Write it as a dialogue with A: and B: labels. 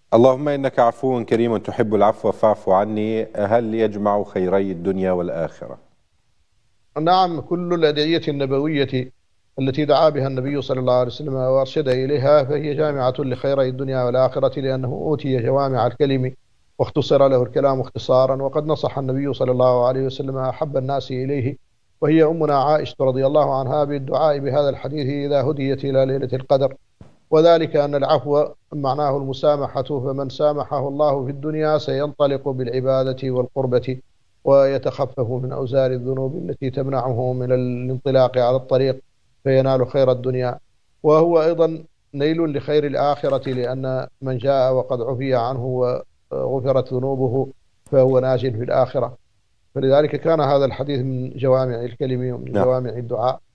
A: اللهم إنك عفو كريم تحب العفو فاعف عني. هل يجمع خيري الدنيا والآخرة؟
B: نعم، كل الأدعية النبوية التي دعا بها النبي صلى الله عليه وسلم وأرشد إليها فهي جامعة لخيري الدنيا والآخرة، لأنه أوتي جوامع الكلم واختصر له الكلام اختصارا. وقد نصح النبي صلى الله عليه وسلم أحب الناس إليه وهي أمنا عائشة رضي الله عنها بالدعاء بهذا الحديث إذا هديت إلى ليلة القدر، وذلك أن العفو معناه المسامحة، فمن سامحه الله في الدنيا سينطلق بالعبادة والقربة ويتخفف من أوزار الذنوب التي تمنعه من الانطلاق على الطريق فينال خير الدنيا، وهو أيضا نيل لخير الآخرة، لأن من جاء وقد عفي عنه وغفرت ذنوبه فهو ناج في الآخرة. فلذلك كان هذا الحديث من جوامع الكلم ومن
A: نعم.
B: جوامع الدعاء.